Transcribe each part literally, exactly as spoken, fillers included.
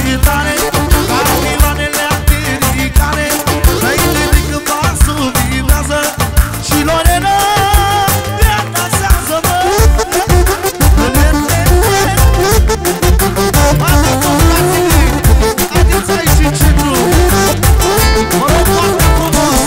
tare, camioanele americane, înainte de când vasul vibrează și Lorena ea dansează, mă. Haideți aici în centru, mă rog foarte frumos.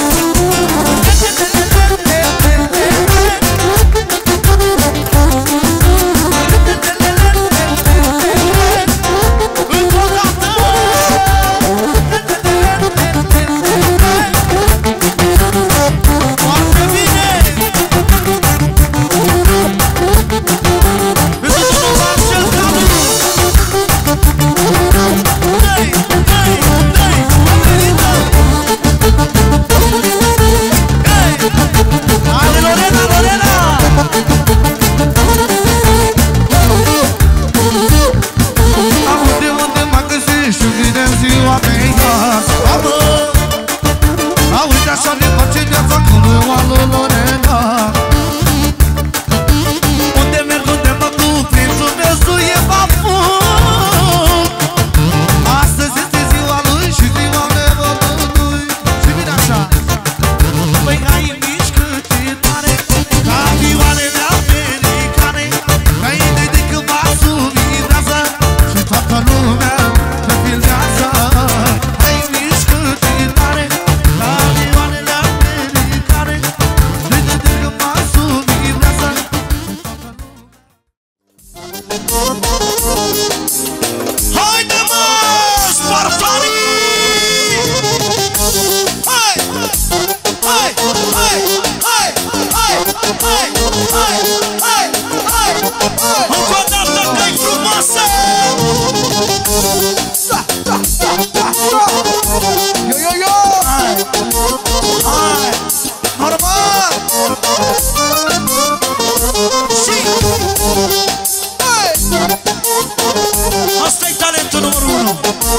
Asta-i talentul numărul unu.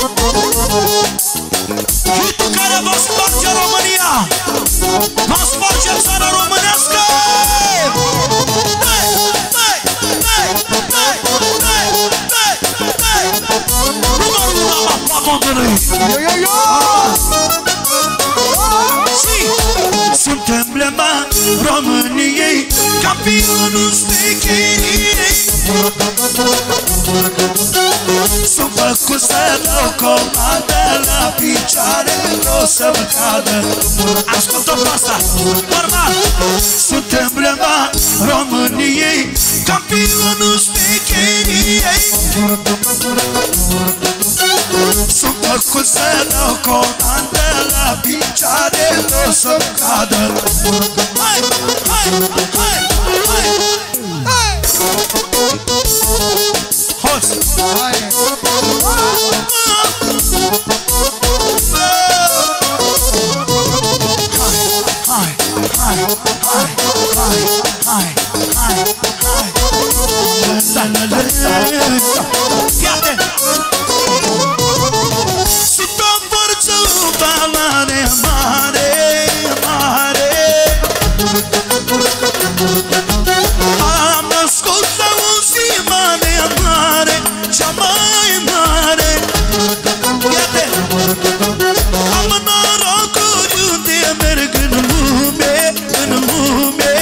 Hitul care va sparge România, va sparge țara românească. Numărul unu la pavonului. Sunt emblema României, campionul stecheriei. Sunt făcut să dau comandă, la picioare vreau să-mi cadă. Ascultă-o pe asta, normal. Sunt emblema României, campionul stecheriei. Sunt făcut să dau comandă, la picioare vreau să-mi cadă. Hai, hai, hai, hai, hai. Hoț! Hai! Hai, hai, hai, hai, hai, hai, hai. Iată! Sunt o forță, o valoare mare, mare. Am născut la o zi mare, mare, cea mai mare. Iată! Am norocul unde merg în lume, în lume.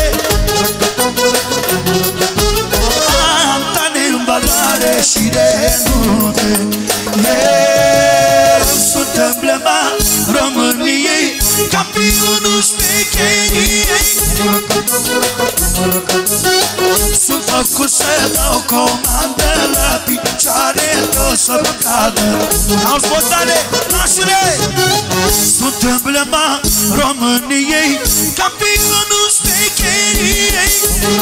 Am tane în valoare și renume. Eu sunt emblema României, campionul stecheriei. Sunt făcut să dau comandă, la picioare o să-mi cadă. Auzi, Bogdane, nașule! Sunt emblema României, campionul stecheriei.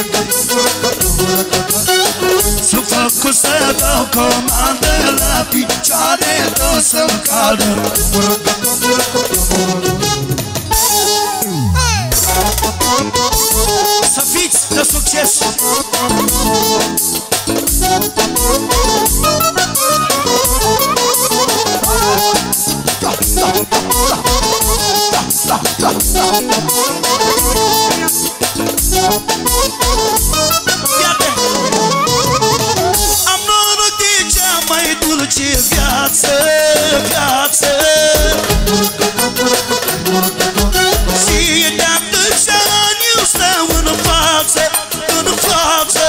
Sunt făcut să dau comandă, la picioare o să-mi cadă. Să fiți de succes! Am noroc de cea mai dulce ce viață, viață. Și de atâția ani eu stau în față, în față.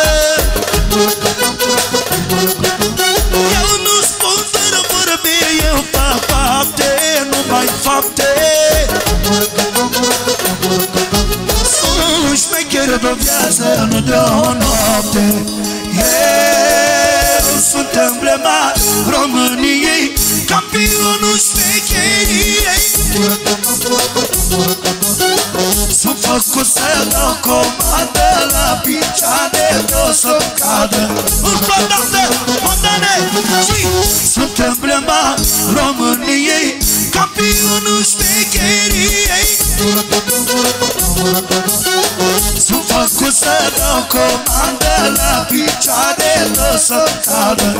Eu nu spun fără vorbe, eu fac fapte, numai fapte. Sunt șmecher de viață, nu de o noapte. Eu sunt emblema României, campionul șmecheriei. Sunt făcut să dau comandă, la picioare o să-mi cadă. Încă o dată, mondane! Și sunt emblema României, campionul șmecheriei. Sunt făcut să dau comandă, la picioare o să-mi cadă.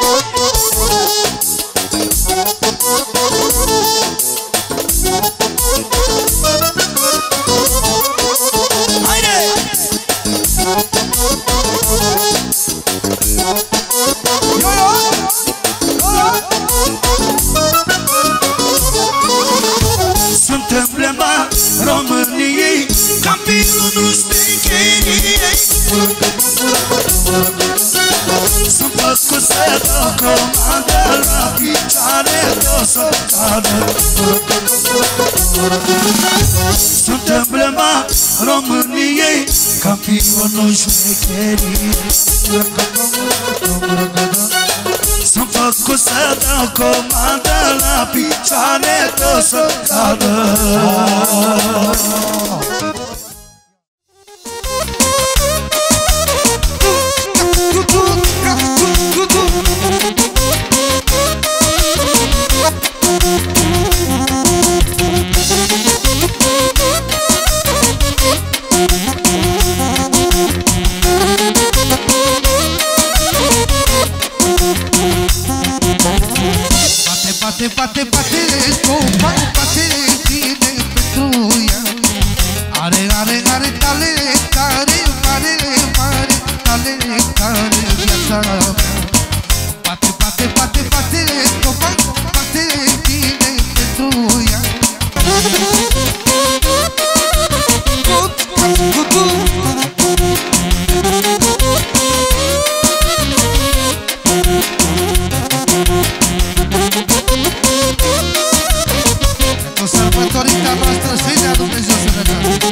Sunt emblema României, campionul șmecheriei. Sunt făcut să dau comandă, la picioare o să-mi cadă. Sunt emblema României, campionul șmecheriei. Sunt făcut să dau comandă, la picioare o să-mi cadă. Bate, bate, bate, copa, bate bine pentru ea. Are, are, are tale, care, mare, mare, tale, care viața mea. Bate, bate, bate, bate, copa, bate bine pentru ea. Gut, gut, gut. Sărbătorița noastră să-i dea Dumnezeu sănătate.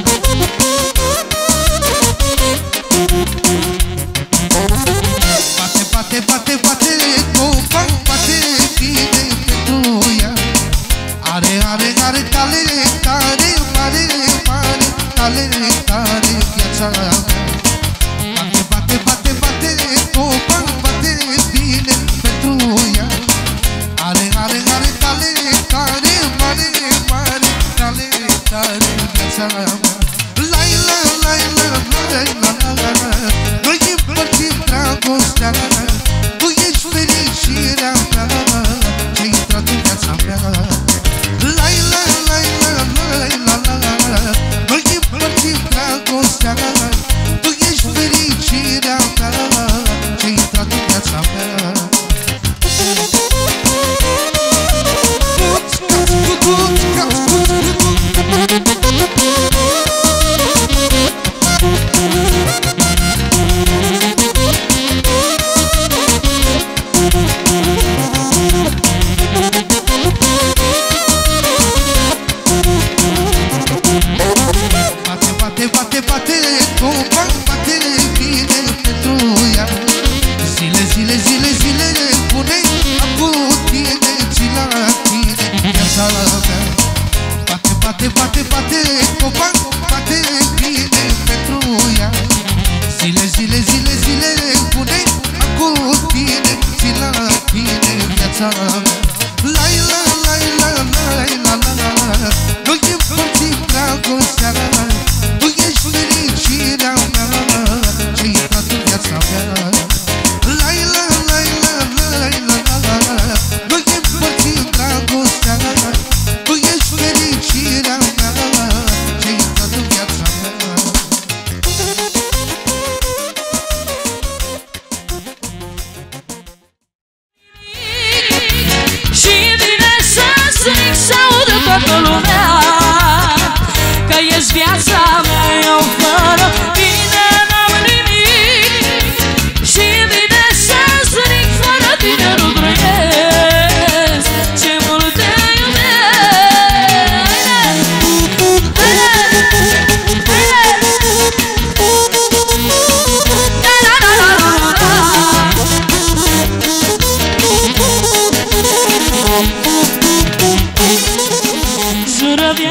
Bate, bate, bate, bate, copa, bate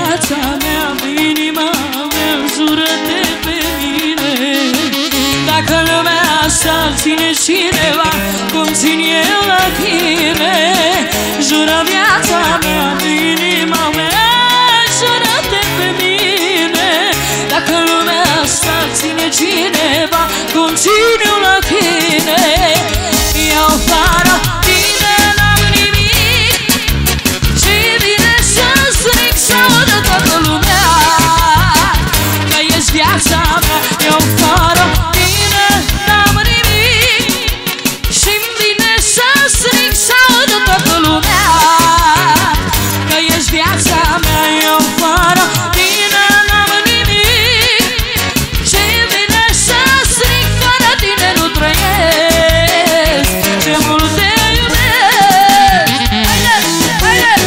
viața mea, inima mea, jură-te pe mine. Dacă lumea asta ține cineva cum țin eu la tine, jură viața mea, inima mea, jură-te pe mine. Dacă lumea asta ține cineva cum țin eu la tine, eu fără tine n-am nimic și vine să stric să audă toată lumea că ești viața mea. Eu fără tine n-am nimic și-mi vine să stric să audă toată lumea că ești viața mea. Eu fără tine n-am nimic și-mi vine să stric, fără tine nu trăiesc, ce mult te iubesc. Haide,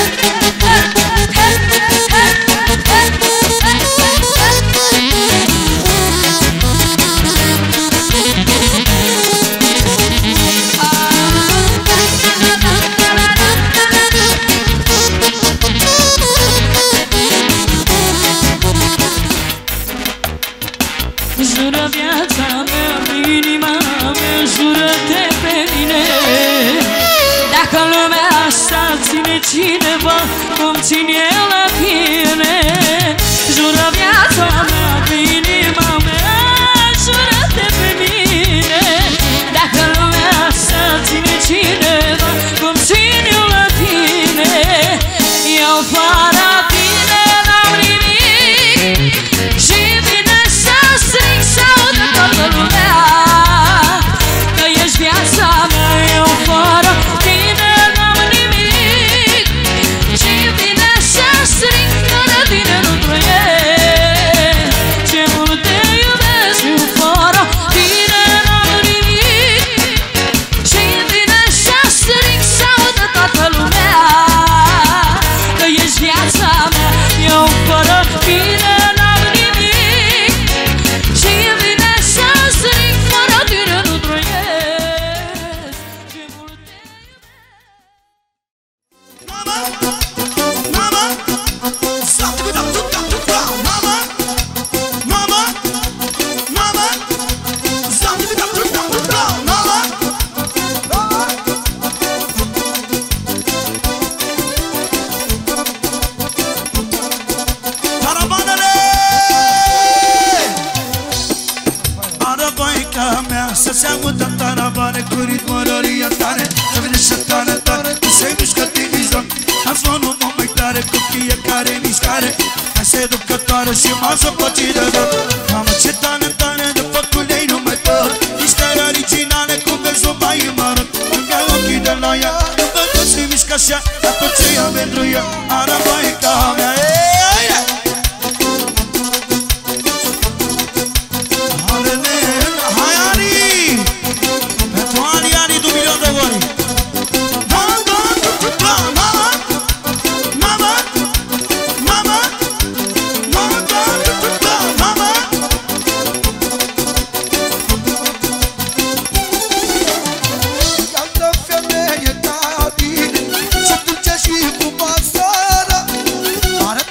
jură viața mea, inima mea, jură-te pe mine. Dacă lumea asta ține cineva cum țin eu la tine, jură viața mea, inima mea, jură-te pe mine. Dacă lumea asta ține cineva cum țin eu la tine, eu fără tine n-am nimic și vine să stric să audă toată lumea că ești viața mea. Eu fără tine n-am nimic și vine să stric, fără tine nu trăiesc, ce mult te iubesc. Eu fără tine n-am nimic și vine să stric să audă toată lumea că ești viața mea. Eu fără tine n-am nimic și vine să stric, fără tine nu trăiesc, ce mult te Mama, mama, stop it up, look up, look up, mama, mama, mama, stop it up, look up, look up, mama, Tarabanele, arabaica mea să se audă în tarabane cu ritmul răria tare, să vine și tare, tare, cum se mișcă divizor. Am zvonul mult mai tare cu fiecare mișcare, mai seducătoare și m-am zăpăcit de tot. Mamă, ce tare, tare, de făcul ei nu mai pot, mișcări originale cum vezi o mai mărânt. Încă ochii de la ea, văd că se mișcă așa, dar tot ce ia pentru ea, arabaica mea. Hai Ani, pentru Ani, Ani, du milion de ori. Femeie ta bine, ce dulce și frumoasă, arăt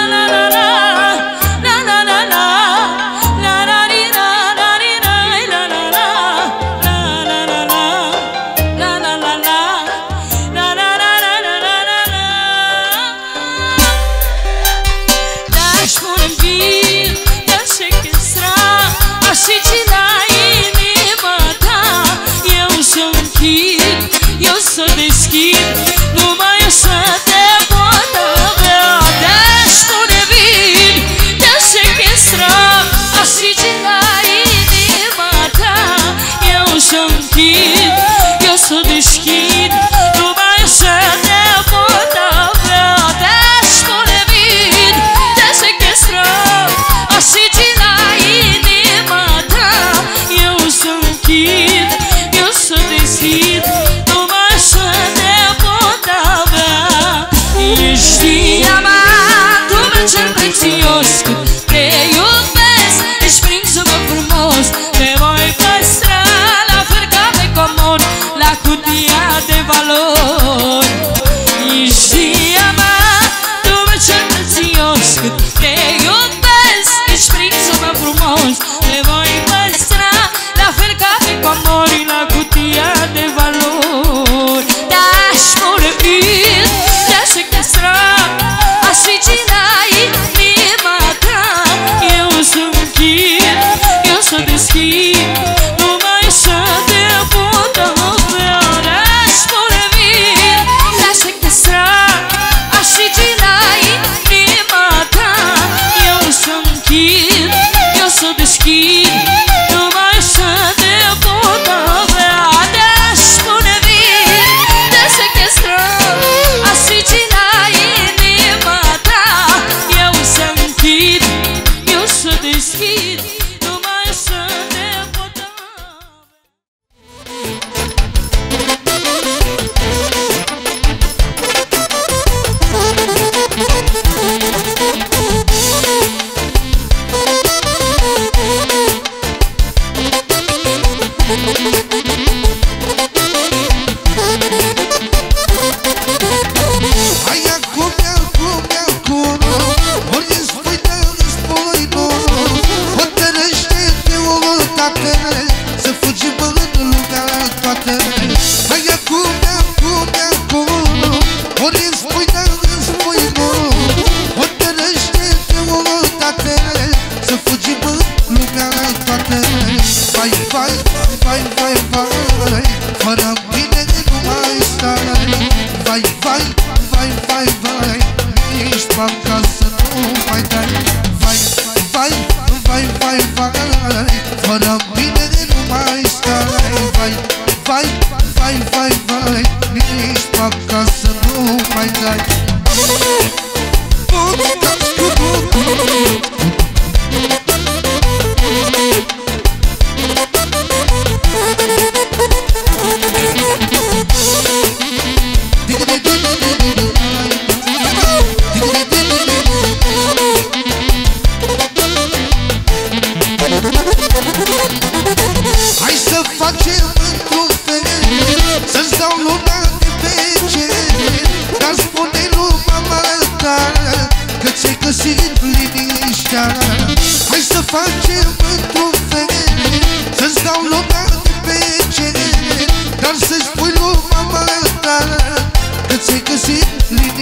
Dar să-ți spui lui mama ta că ți-ai găsit liniștea.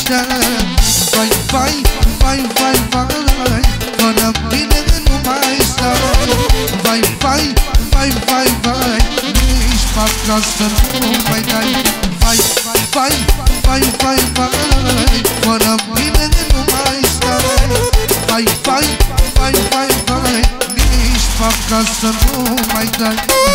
stai. Vai, vai, vai, vai, vai, fără mine nu mai stai. Vai, vai, vai, vai, vai, nici pe acasă nu mai dai. Vai, vai, vai, vai, vai, vai, fără mine nu mai stai. Vai, vai, vai, vai, vai, nici pe acasă nu mai dai.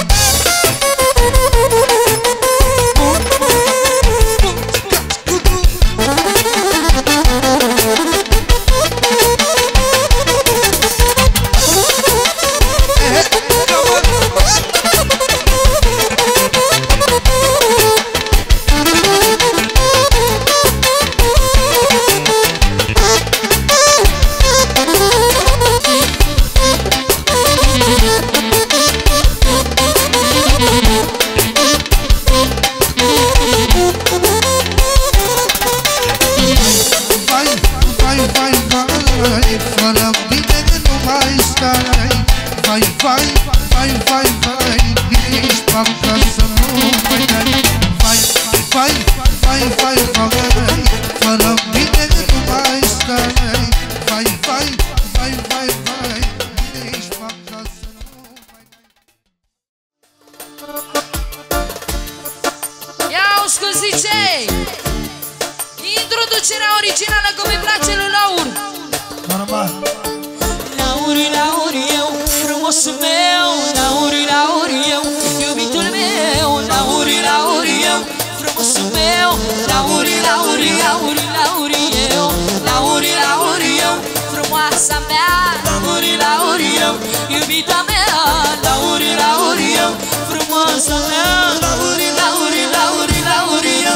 Introducerea originală cum îi place lui Laur. Normal. Lauri, Lauri, eu, frumosul meu. Lauri, Lauri, eu, iubitul meu. Lauri, Lauri, eu, frumosul meu. Lauri, Lauri, Lauri, Lauri, eu. Lauri, Lauri, eu, frumoasa mea. Lauri, Lauri, eu, iubita mea. Lauri, Lauri, eu, frumoasa mea. Lauri, Lauri, Lauri, Lauri, eu.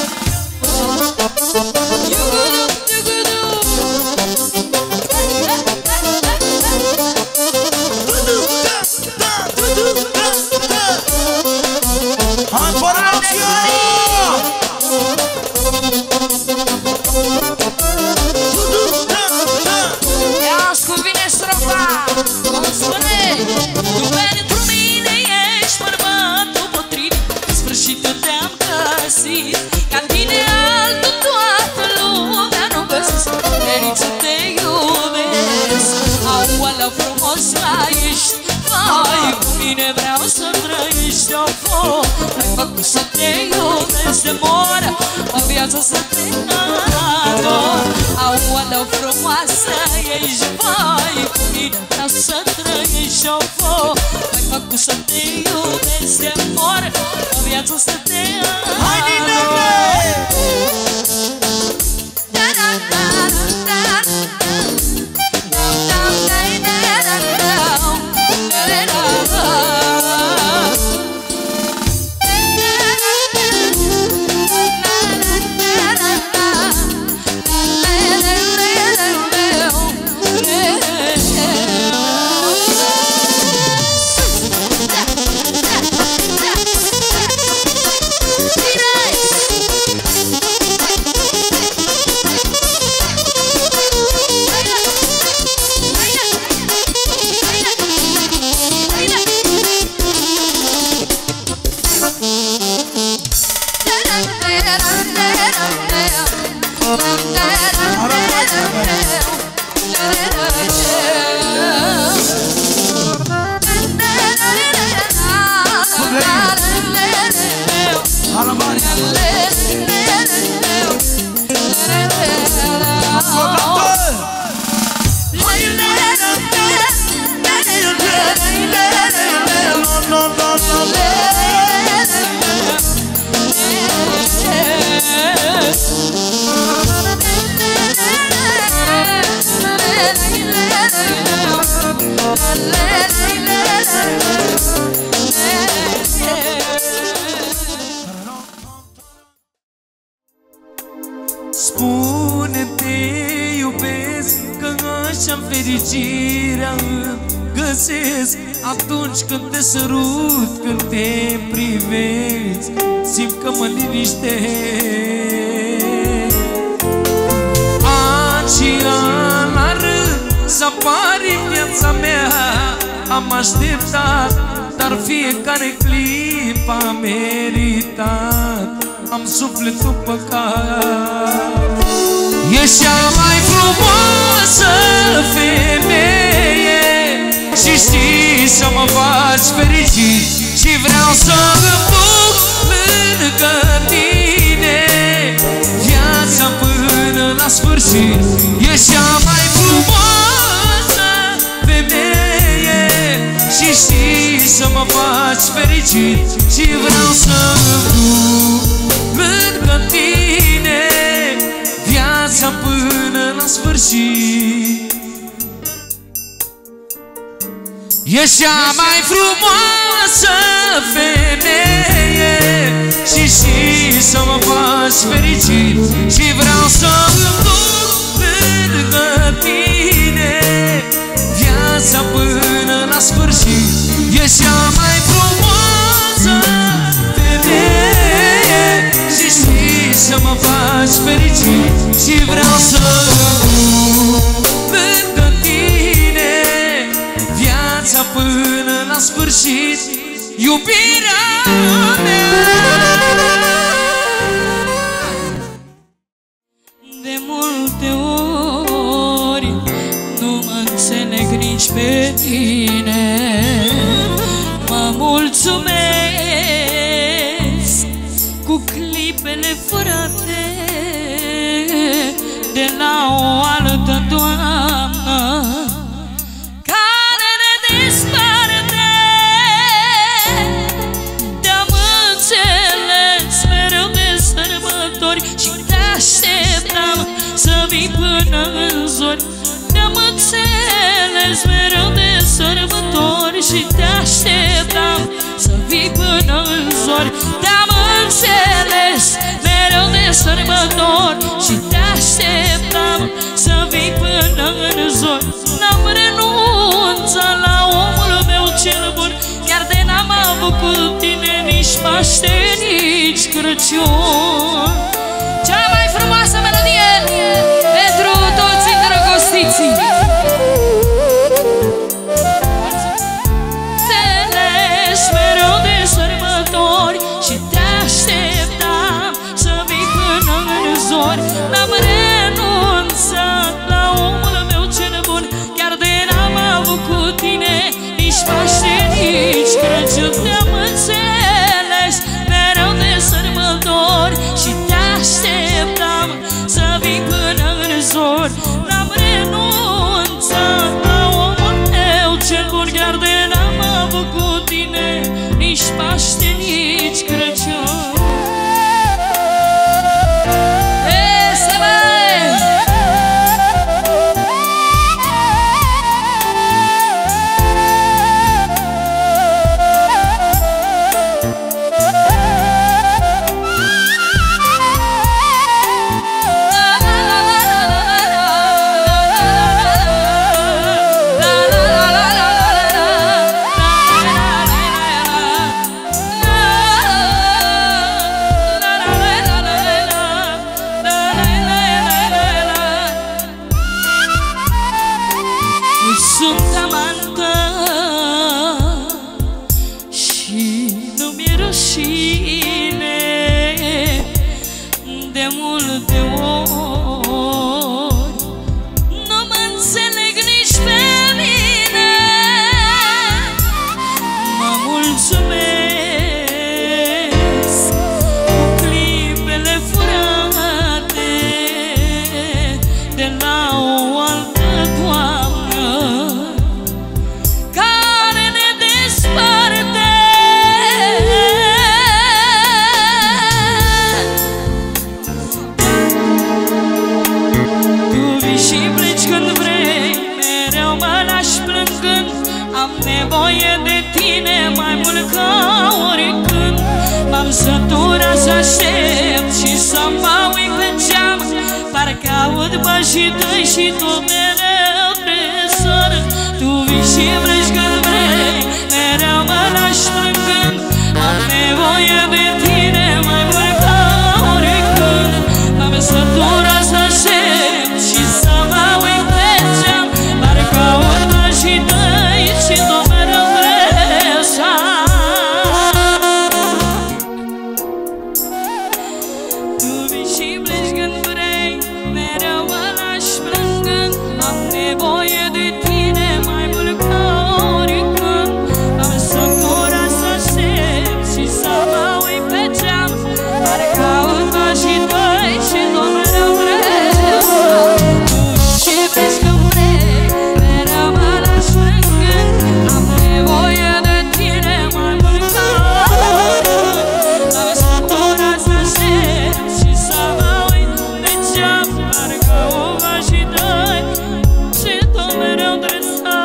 Vreau să trăiești o ai făcut să te iubesc de mor, o viață să te ador. Aoleu, frumoasă ești, vai, cu mine vreau să trăiești o ai făcut să te iubesc de mor, o viață să te ador. Spune-te iubesc, că așa-mi fericirea îmi găsesc. Atunci când te sărut, când te privesc, simt că mă liniștesc. Ani și ani la rând să apari în viața mea. Am așteptat, dar fiecare clip a meritat. Am sufletul păcat. Ești cea mai frumoasă femeie și știi să mă faci fericit și vreau să îmi duc lângă tine viața până la sfârșit. Ești cea mai frumoasă femeie și știi să mă faci fericit și vreau să îmi duc lângă tine viața până la sfârșit. Ești cea mai frumoasă femeie și știi să mă faci fericit și vreau să îmi duc lângă tine viața până la sfârșit. Ești cea mai frumoasă femeie și știi să mă faci fericit și vreau să îmi duc lângă tine viața până la sfârșit, iubirea mea. De multe ori nu mă înțeleg nici pe tine. Mă mulțumesc cu clipele furate de la o altă doamnă care ne desparte. Te-am înțeles mereu de sărbători și te așteptam să vii până în zori. Te-am înțeles mereu de sărbători și te așteptam să vii până în zori. Te-am înțeles mereu de sărbători și te așteptam să vii până în zori. N-am renunțat la omul meu cel bun, chiar de n-am avut cu tine nici Paște, nici Crăciun. Cea mai frumoasă melodie pentru toți îndrăgostiții. Înțeles mereu de sărbători și te așteptam să vii până în zori. N-am renunțat la omul meu cel bun, chiar de n-am avut cu tine nici Paște, nici Crăciun. Te-am înțeles mereu de sărbători și te așteptam să vii până în zori. N-am renunțat la omul meu cel bun, chiar de n-am avut cu tine nici Paște, nici Crăciun. Sunt amantă și nu mi-e rușine. De multe ori nu mă înțeleg nici pe mine. Mă mulțumesc cu clipele furate de la o altă doamnă care ne desparte. Tu vii și pleci când vrei, mereu mă lași plângând. Am nevoie de tine mai mult ca oricând. M-am săturat să aștept și să mă uit pe geam, parcă aud pașii tăi și tu mereu tresor. Tu vii și pleci când vrei, mereu mă lași plângând. Am nevoie de tine mai mult ca oricând. M-am săturat să aștept și să mă uit pe geam, parcă aud pașii tăi și tu mereu tresor. Tu vii și pleci când vrei, mereu mă Parcă o vași dai și tot mereu dresai.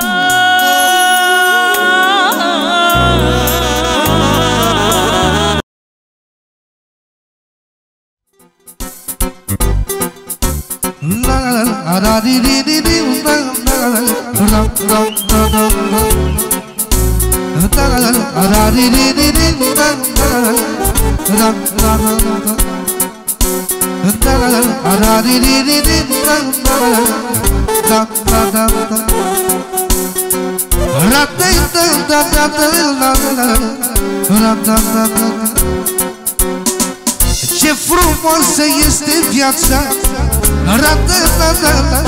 La la di di di di la la la la la di di di di la la la di di di di la la ce frumoasă este viața, ra-da-da-da-da,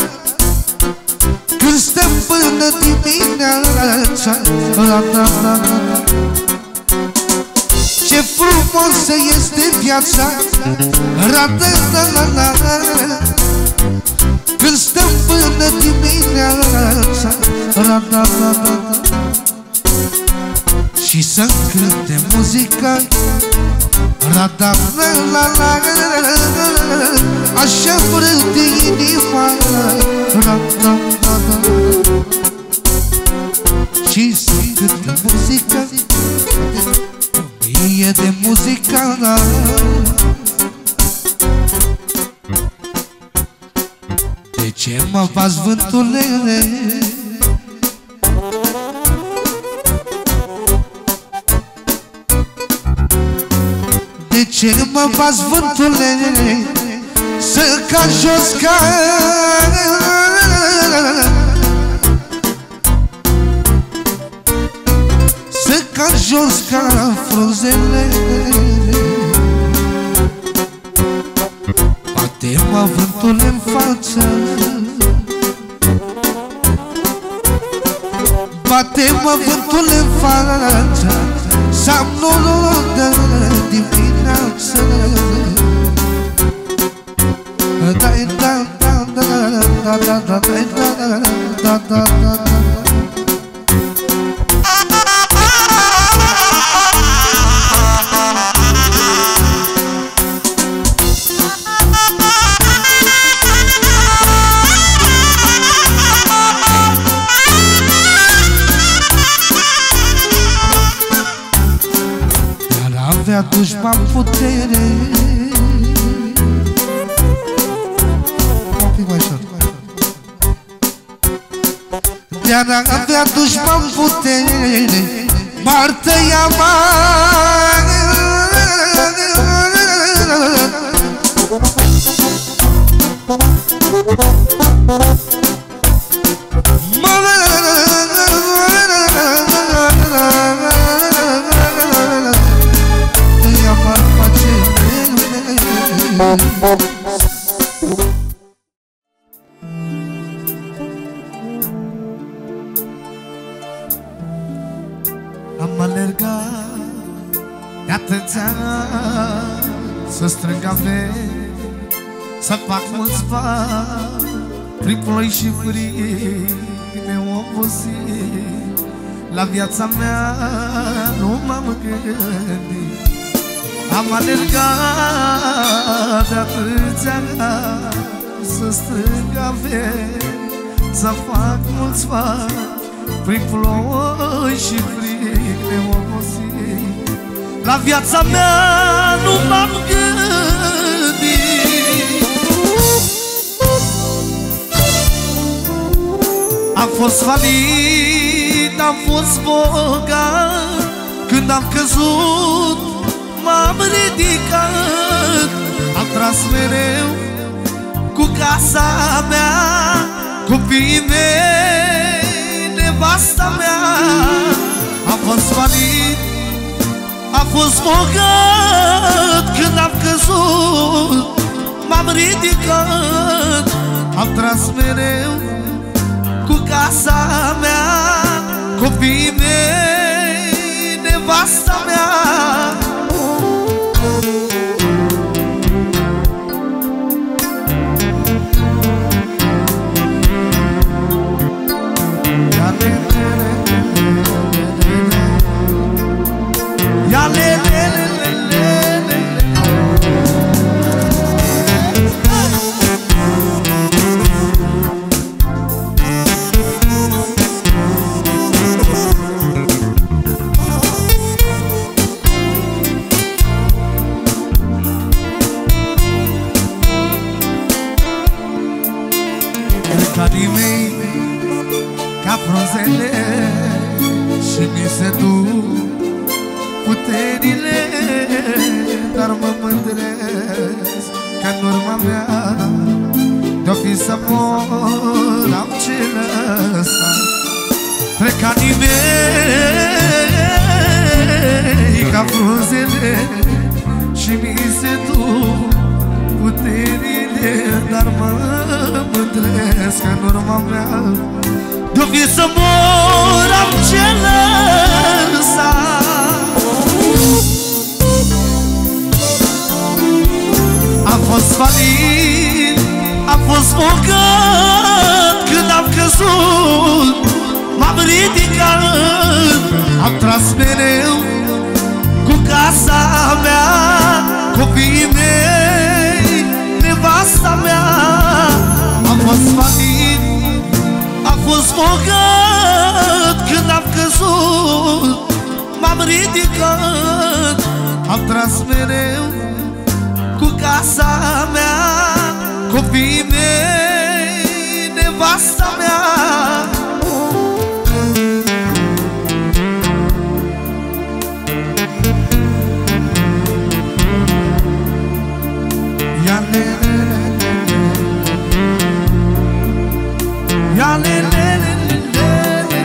când stăm până dimineața, ra-da-da-da-da. Ce frumoasă este viața, ra-da-da-da-da, când stăm până dimineața, ra-da-da-da-da. Și să-mi cânte muzica, ra-da-da-da-da, așa vrând inima, ra-da-da-da. Și să-mi cânte muzica, mie de muzica. De ce mă faci vântule? De ce mă faci vântule să cad jos ca să cad jos ca frunzele? Bate-mă vântule în față, bate-mă vântule în față, să-am noroc de dimineață. Avea dușman putere, un pic mai șor. De-ar avea dușman putere, m-ar tăia mare. Am alergat de atâția ani să strâng averi, să fac mulți bani, prin ploi și frig neobosit. La viața mea nu m-am gândit. Am alergat de atâția ani să strâng averi, să fac mulți bani, prin ploi și frig neobosit. La viața mea nu m-am gândit. Am fost falit, am fost bogat, când am căzut m-am ridicat. Am tras mereu cu casa mea, copiii mei, nevasta mea. Am fost falit, am fost bogat, când am căzut m-am ridicat. Am tras mereu cu casa mea, copiii mei, nevasta mea. Ya le le le le le le. Plecanii mei ca frunzele și mi se duc puterile, dar mă mândresc că-n urma mea de-o fi să mor, am ce lăsa. Plecanii mei ca frunzele și mi se duc puterile, dar mă mândresc că-n urma mea de-o fi să mor, am ce lăsa. Am fost falit, am fost focat, când am căzut m-am ridicat. Am tras mereu cu casa mea, copiii mei, nevasta mea. Am fost falit, am fost focat, când am căzut m-am ridicat. Am tras mereu cu casa mea, copiii mei, nevasta mea. Ia le le le, ia le le le le.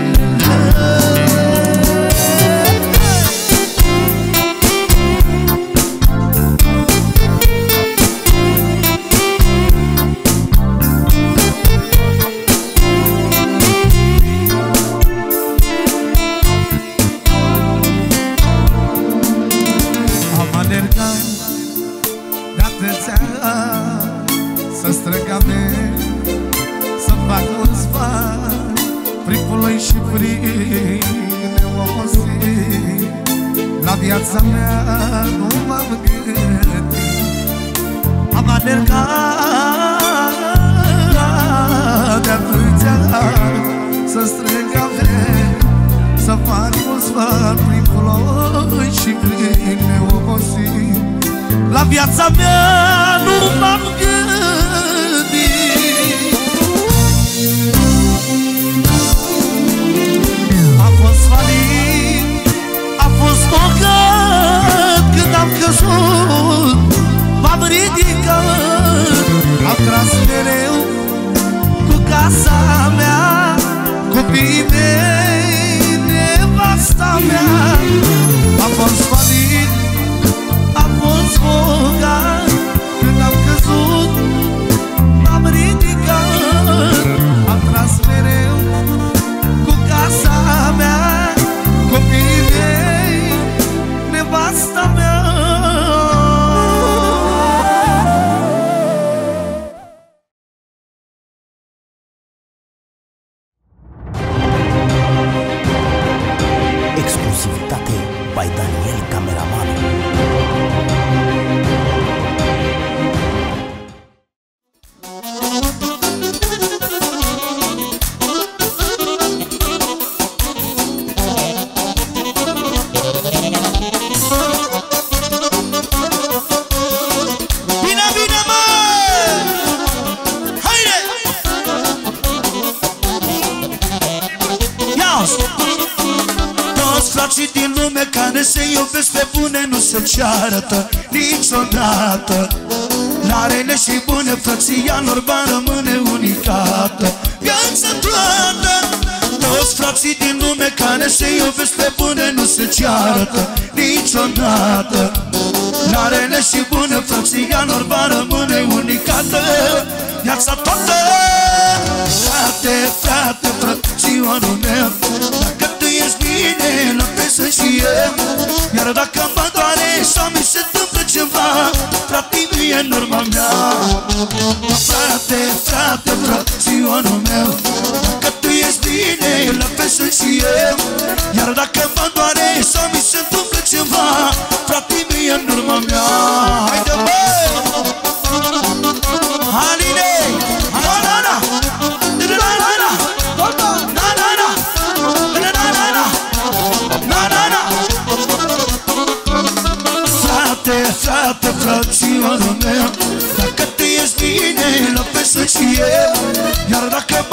Să strâng ave, să fac mulți bani, prin puloi și prin neomosit. La viața mea nu m-am gândit. Am alergat de atâția ani, să strâng ave, să fac mulți bani, prin puloi și prin neomosit. La viața mea nu m-am gândit. Am fost falit, am fost focat, când am căzut m-am ridicat. Am tras mereu cu casa mea, copiii mei, nevasta mea. Am fost falit, am fost focat, când am căzut m-am ridicat. Am tras mereu cu casa mea, copiii mei, nevasta mea. Exclusivitate by Daniel Cameraman. Toți din lume care se iubesc pe bune nu se ceartă niciodată. La rele și bune frăția lor va rămâne unicată viața toată. Toți frații din lume care se iubesc pe bune nu se ceartă niciodată. La rele și bune frăția lor va rămâne unicată viața toată. Frate, frate, frățioarul meu, dacă tu ești bine, la presă și eu. Iar dacă mă doare sau mi se întâmplă ceva, frate, nu e în urma mea. Frate, frate, frățioarul meu, dacă tu ești bine, la presă și eu. Iar dacă mă doare sau mi se întâmplă ceva, frate, nu e în urma mea. Haide, băi! Haline! Hanana! Frate, frate, frățioarul meu, dacă tu ești bine, la presă și eu. Iar dacă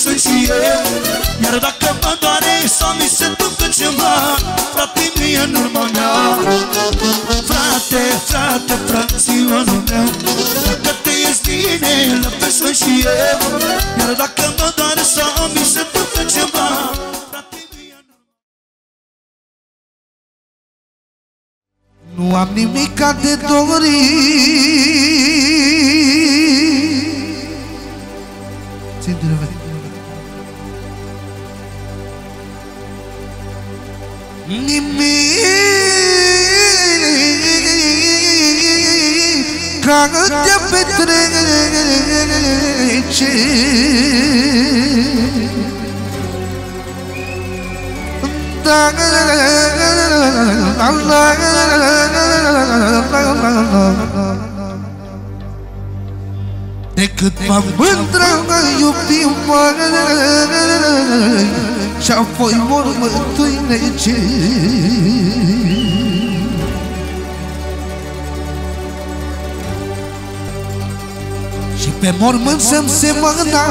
sunt și eu. Iar dacă mă doare sau mi se întâmplă ceva, frate, mie în urma mea. Frate, frate, frăționul meu, dacă te ies bine, la fel sunt și eu. Iar dacă mă doare sau mi se întâmplă ceva, frate, mie în urma mea. Nu am nimica de dorit. Ține-te, vede. Nimic ca te petrece. Decât pământra iubim-mă și apoi mormântui nece. Și pe mormânt să-mi semăna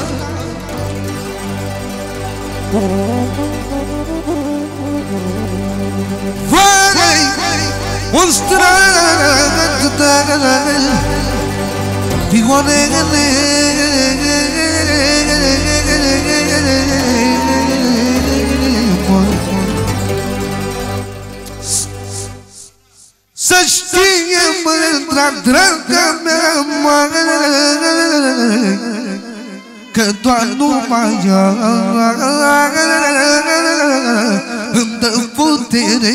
vai un strat de vigoarele. Să știe, mândra, draga mea, că doar numai ea îmi dă putere.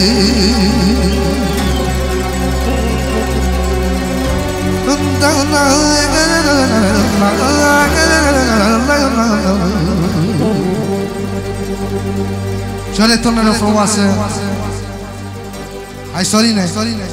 Și o returnare frumoasă. Hai, Sorine!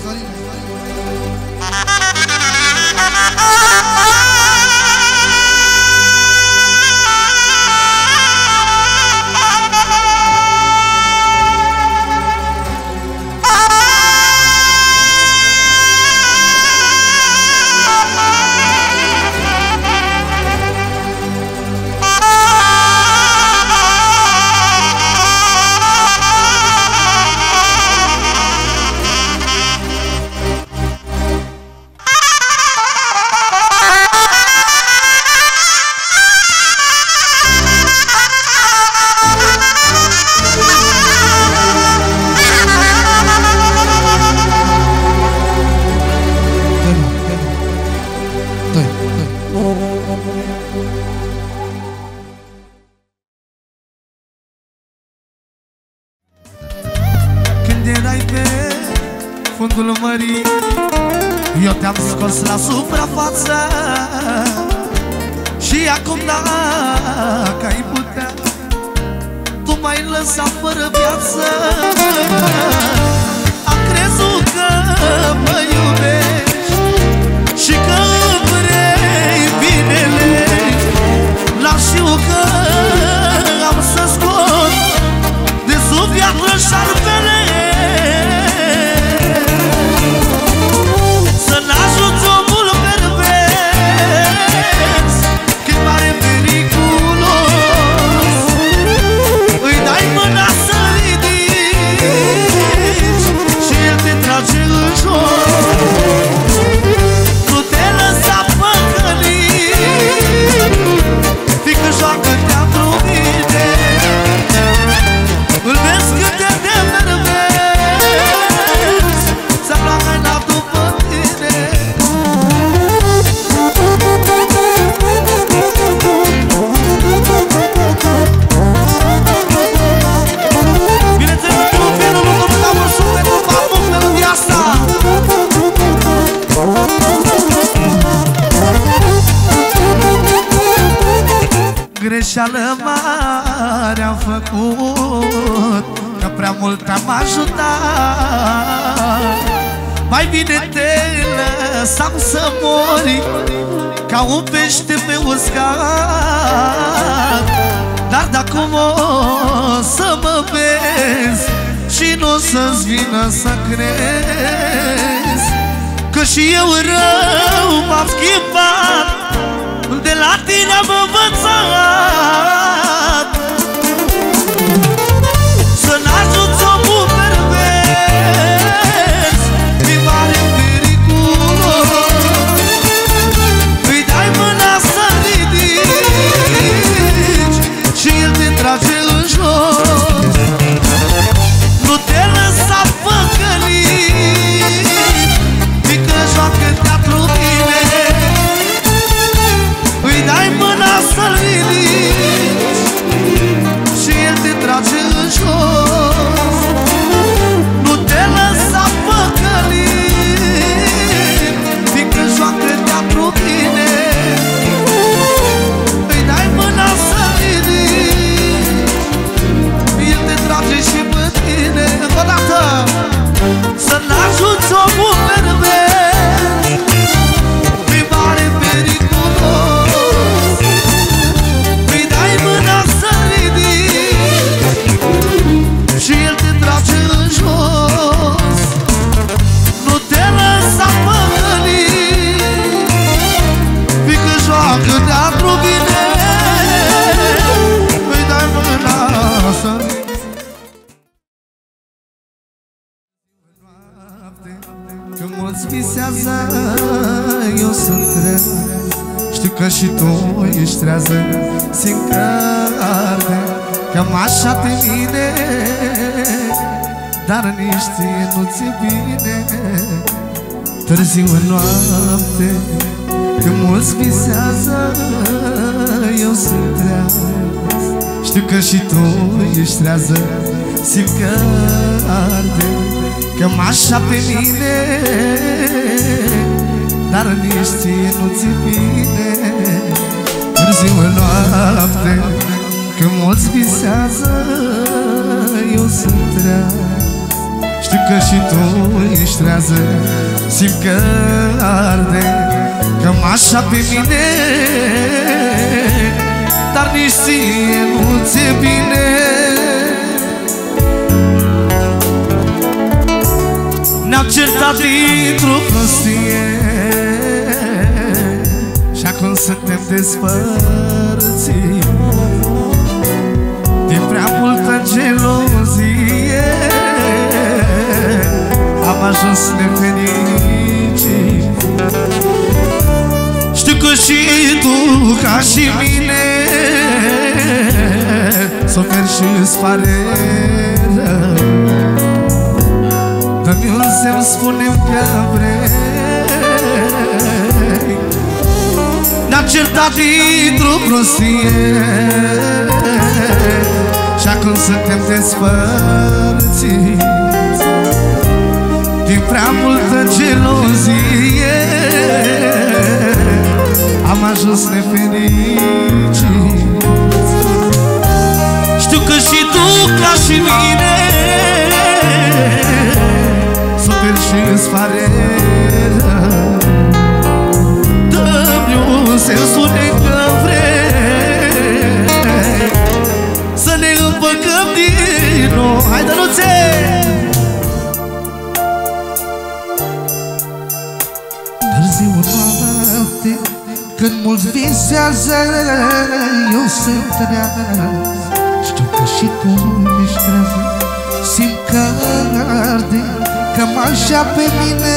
fundul mării, eu te-am scos la suprafață. Și acum dacă ai putea, tu m-ai lăsat fără viață. Am crezut că mă iubești și că vrei binele, n-am știut că am să scot de sub viață șarpele. Să n-ajuți omul pervers când pare periculos, îi dai mâna să-l ridici și el te trage în jos. Nu te lăsa păcălit, fică joacă-te într-o mine. Îl vezi cât de nervos, să pleacă n-a după tine. Bineînțeles, nu vinul lucru nu am văzut pentru faptul melodia asta. Greșeală mare am făcut, că prea mult am ajutat. Mai bine te lăsam să mori ca un pește pe uscat. Dar dacă o să mă vezi și nu o să-ți vină să crezi că și eu rău m-am schimbat de la tine am învățat să n-ajuți omul pervers, e mare periculos. Îi dai mâna să ridici și el te trage în jos. Nu te lăsa păcălit, fică joacă teatru bine. Îi dai mâna să-l ridici și el te trage în jos. Nu te lăsa păcălit, fică joacă teatru bine. Îi dai mâna să-l ridici, el te trage și pe tine. Odată să n-ajuți omul pervers, e mare periculos. Îi dai mâna să-l ridici și el te trage în jos. Nu te lăsa păcălit, fică joacă teatru bine. Îi dai mâna să-l că mulți visează, eu sunt treaz. Știu că și tu ești trează, simt că arde cam așa pe mine, dar nici ție nu-ți-e bine. Târziu în noapte, că mulți visează, eu sunt treaz. Știu că și tu ești trează, simt că arde cam așa pe mine, dar nici ție nu-ți-e bine. Târziu în noapte, când mulți visează, eu sunt treaz. Știu că și tu ești trează, simt că arde cam așa pe mine, dar nici ție nu-ți-e bine. Ne-am certat dintr-o prostie și acum suntem despărțiți din prea multă gelozie. Am ajuns nefericiți. Știu că și tu, ca și mine, suferi și-ți pare rău. Dă-mi un semn, spune-mi că vrei. Ne-am certat dintr-o prostie și acum suntem despărțiți din prea multă gelozie. Am ajuns nefericiți. Știu că și tu, ca și mine, suferi și-ți pare rău. Dă-mi un semn, spune că vrei să ne împăcăm din nou. Hai, Dănuțe! Târziu noapte, când mulți visează, eu sunt treaz. Știu că și tu ești treaz, simt că arde cam așa pe mine,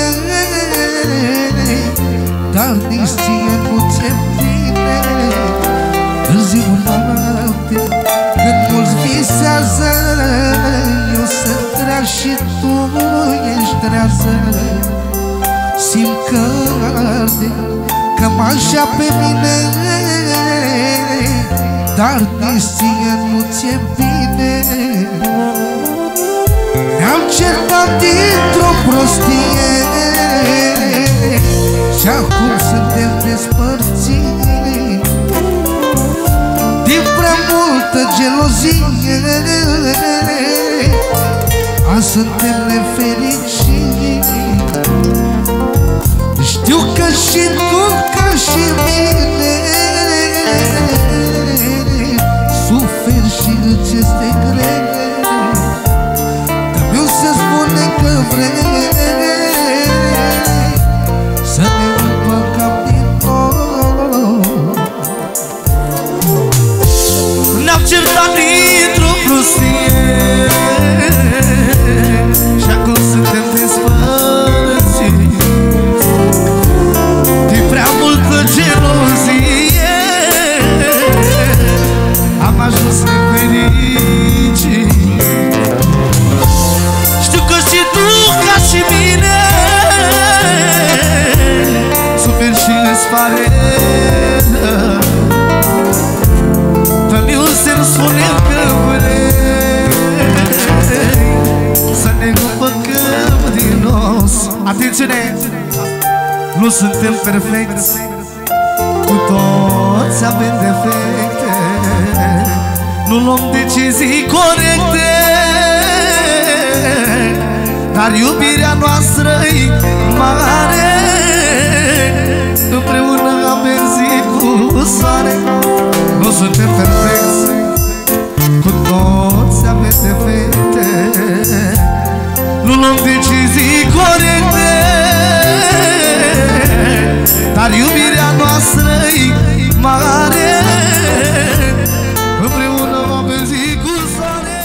dar nici ție nu-ți-e bine. Târziu noapte, când mulți visează, eu sunt treaz și tu ești trează. Simt că arde cam așa pe mine, dar nici ție nu-ți-e bine. Ne-am certat dintr-o prostie și acum suntem despărțiți din prea multă gelozie. Azi suntem nefericiți. Știu că și tu, ca și mine, suferi și îți este greu. Dar eu să spune că vrei să ne împăcăm din nou. pare. Dă-mi un semn, spune că vrei să ne împăcăm din nou. Atențiune! Nu suntem perfecți, cu toți avem defecte, nu luăm decizii corecte, dar iubirea noastră-i mare. Împreună avem zi cu soare. Nu suntem perfecți, cu toți avem defecte, nu luăm decizii corecte, dar iubirea noastră-i mare. Împreună avem zi cu soare.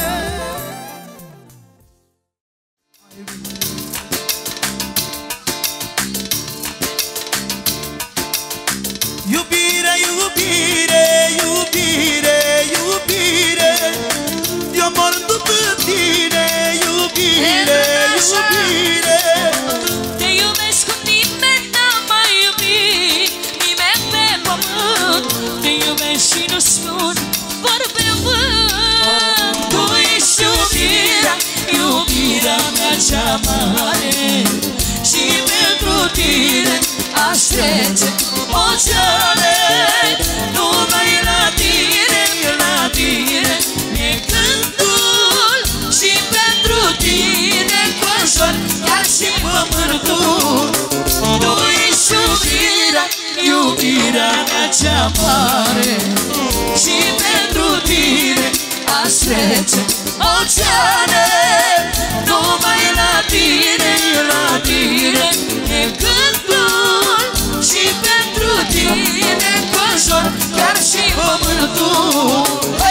Iubire, iubire, iubire, iubire, eu mor după tine. Iubire, iubire, te iubesc cum nimeni n-a mai iubit, nimeni pe pământ. Te iubesc și nu spun vorbe în vânt. Tu ești iubirea, iubirea mea cea mare, și pentru tine aș trece oceane. Numai la tine, la tine e cântul, și pentru tine înconjur chiar și pământul. Tu ești iubirea, iubirea mea cea mare, și pentru tine aș trece oceane. Numai la tine, la tine e cântul, și pentru tine înconjur chiar și pământul.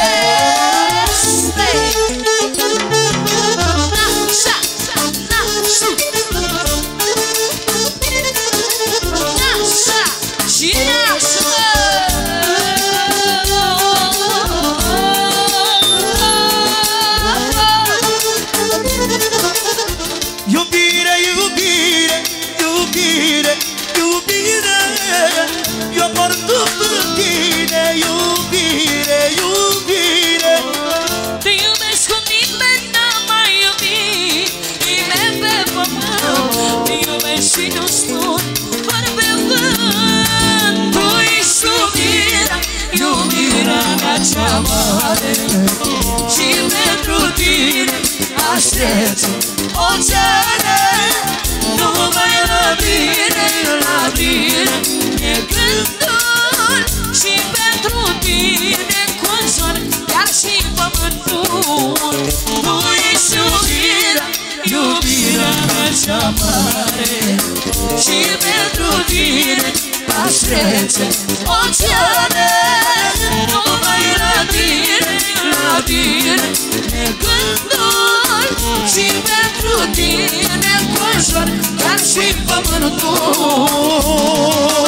iubire, iubire, iubire, iubire, eu mor după tine. Iubire, iubire, te iubesc cum nimeni n-a mai iubit, nimeni pe pământ. Te iubesc și nu spun vorbe în vânt. Tu ești iubirea, iubirea mea cea mare, și pentru tine aș trece oceane. Numai la tine, la tine e gândul, și pentru tine înconjur chiar și pământul. Tu ești iubirea, iubirea mea cea mare, și pentru tine aș trece oceane. Numai la tine, la tine e gândul, și pentru tine înconjur chiar și pământul.